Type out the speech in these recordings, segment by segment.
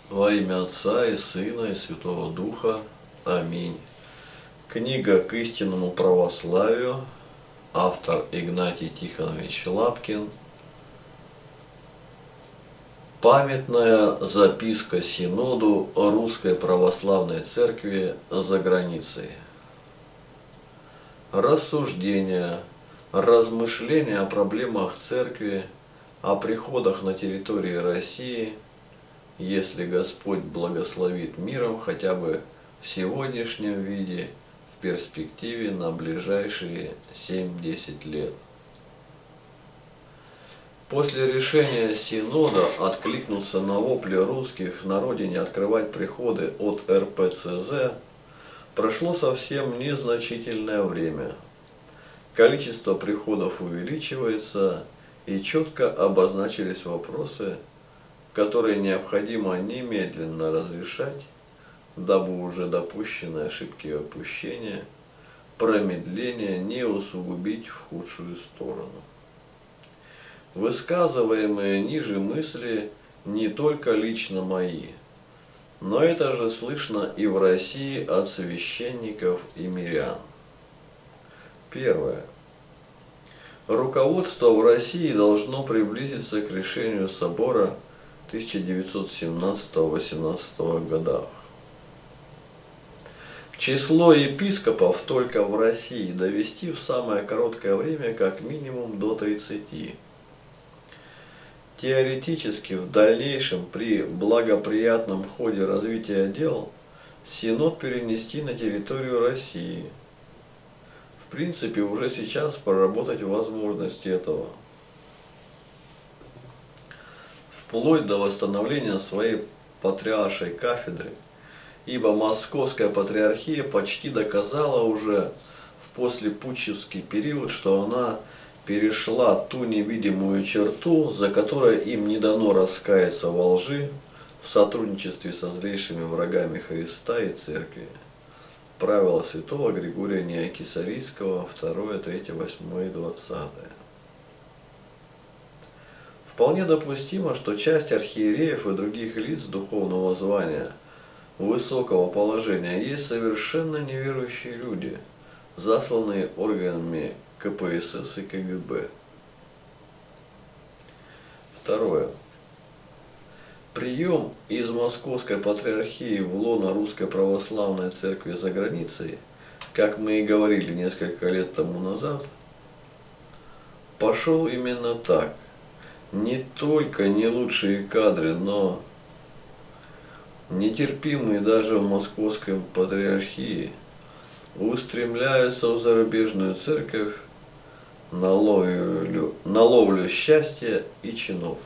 Во имя Отца и Сына и Святого Духа. Аминь. Книга к истинному православию. Автор Игнатий Тихонович Лапкин. Памятная записка Синоду Русской Православной Церкви за границей. Рассуждения, размышления о проблемах Церкви, о приходах на территории России, если Господь благословит миром хотя бы в сегодняшнем виде, в перспективе на ближайшие 7-10 лет. После решения Синода откликнуться на вопли русских на родине открывать приходы от РПЦЗ прошло совсем незначительное время. Количество приходов увеличивается, и четко обозначились вопросы, которые необходимо немедленно разрешать, дабы уже допущенные ошибки и опущения, промедления не усугубить в худшую сторону. Высказываемые ниже мысли не только лично мои, но это же слышно и в России от священников и мирян. Первое. Руководство в России должно приблизиться к решению собора 1917-18 годах. Число епископов только в России довести в самое короткое время как минимум до 30. Теоретически в дальнейшем при благоприятном ходе развития дел Синод перенести на территорию России. В принципе, уже сейчас проработать возможность этого. Вплоть до восстановления своей патриаршей кафедры, ибо Московская патриархия почти доказала уже в послепутчевский период, что она перешла ту невидимую черту, за которой им не дано раскаяться во лжи в сотрудничестве со злейшими врагами Христа и Церкви. Правила святого Григория Неокесарийского, 2, 3, 8 и 20. Вполне допустимо, что часть архиереев и других лиц духовного звания, высокого положения, есть совершенно неверующие люди, засланные органами КПСС и КГБ. Второе. Прием из Московской патриархии в лоно Русской Православной Церкви за границей, как мы и говорили несколько лет тому назад, пошел именно так. Не только не лучшие кадры, но нетерпимые даже в Московской патриархии устремляются в зарубежную церковь на ловлю счастья и чинов.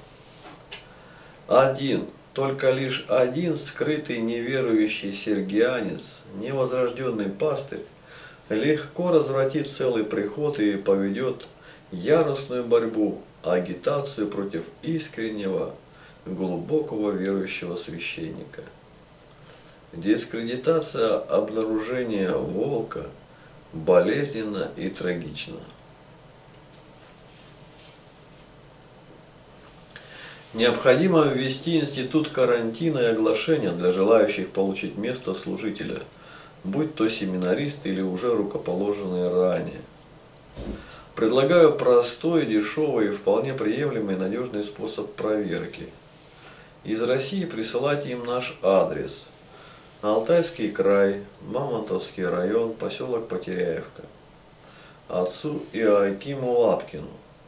Только лишь один скрытый неверующий сергианец, невозрожденный пастырь, легко развратит целый приход и поведет яростную борьбу, агитацию против искреннего, глубокого верующего священника. Дискредитация обнаружения волка болезненна и трагична. Необходимо ввести институт карантина и оглашения для желающих получить место служителя, будь то семинарист или уже рукоположенные ранее. Предлагаю простой, дешевый и вполне приемлемый надежный способ проверки. Из России присылать им наш адрес. Алтайский край, Мамонтовский район, поселок Потеряевка. Отцу Иоакиму Лапкину.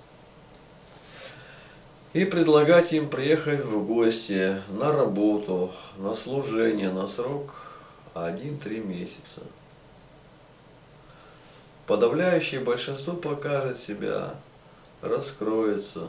И предлагать им приехать в гости, на работу, на служение на срок 1-3 месяца. Подавляющее большинство покажет себя, раскроется,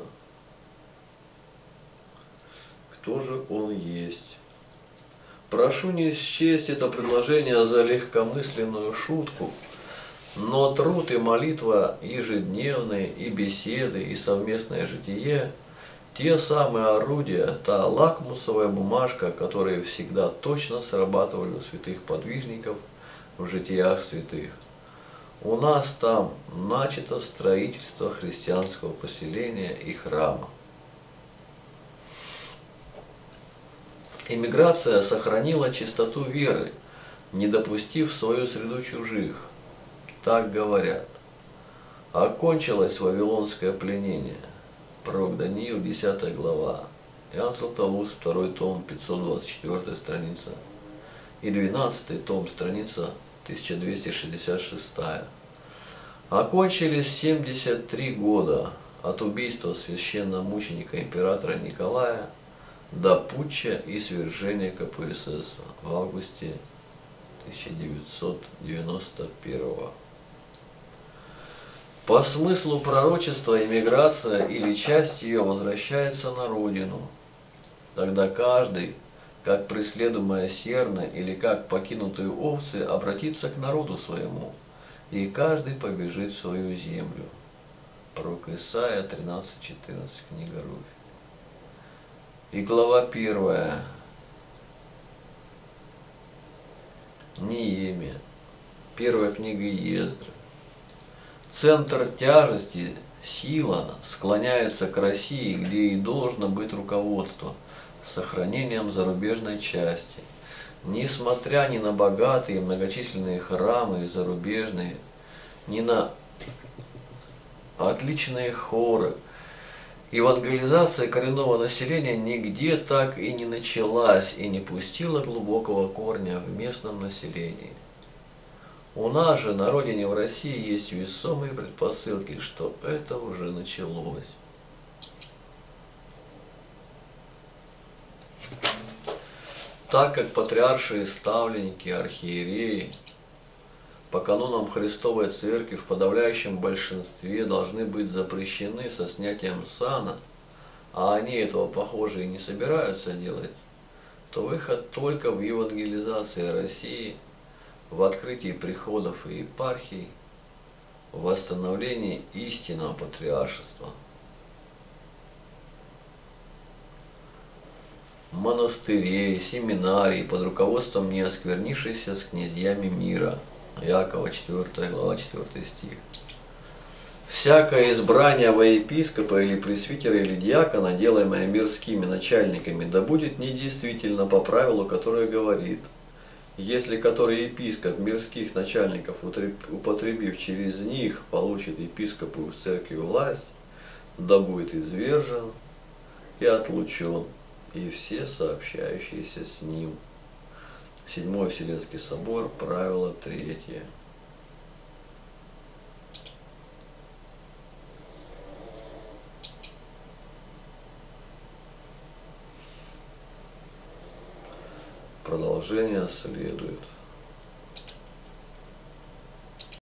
кто же он есть. Прошу не счесть это предложение за легкомысленную шутку, но труд и молитва ежедневные, и беседы, и совместное житие – те самые орудия, та лакмусовая бумажка, которые всегда точно срабатывали у святых подвижников в житиях святых. У нас там начато строительство христианского поселения и храма. Эмиграция сохранила чистоту веры, не допустив в свою среду чужих. Так говорят. Окончилось вавилонское пленение. Пророк Даниил, 10 глава. Иоанн Златоуст, 2 том, 524 страница. И 12 том, страница 1266. Окончились 73 года от убийства священномученика императора Николая до путча и свержения КПСС в августе 1991. По смыслу пророчества эмиграция или часть ее возвращается на родину. Тогда каждый, как преследуемая серна или как покинутые овцы, обратится к народу своему, и каждый побежит в свою землю. Пророк Исаия 13:14, книга Руфь. И глава 1. Неемия. Первая книга Ездры. Центр тяжести, сила, склоняется к России, где и должно быть руководство, с сохранением зарубежной части. Несмотря ни на богатые многочисленные храмы зарубежные, ни на отличные хоры, евангелизация коренного населения нигде так и не началась и не пустила глубокого корня в местном населении. У нас же на родине в России есть весомые предпосылки, что это уже началось. Так как патриаршие ставленники, архиереи по канонам Христовой Церкви в подавляющем большинстве должны быть запрещены со снятием сана, а они этого, похоже, и не собираются делать, то выход только в евангелизации России, в открытии приходов и епархий, в восстановлении истинного патриаршества. Монастырей, семинарий под руководством неосквернившейся с князьями мира. Иакова 4 глава 4 стих. Всякое избрание во епископа или пресвитера или диакона, делаемое мирскими начальниками, да будет недействительно по правилу, которое говорит: если который епископ мирских начальников, употребив через них, получит епископу в церкви власть, да будет извержен и отлучен, и все сообщающиеся с ним. Седьмой Вселенский собор, правило 3. Продолжение следует.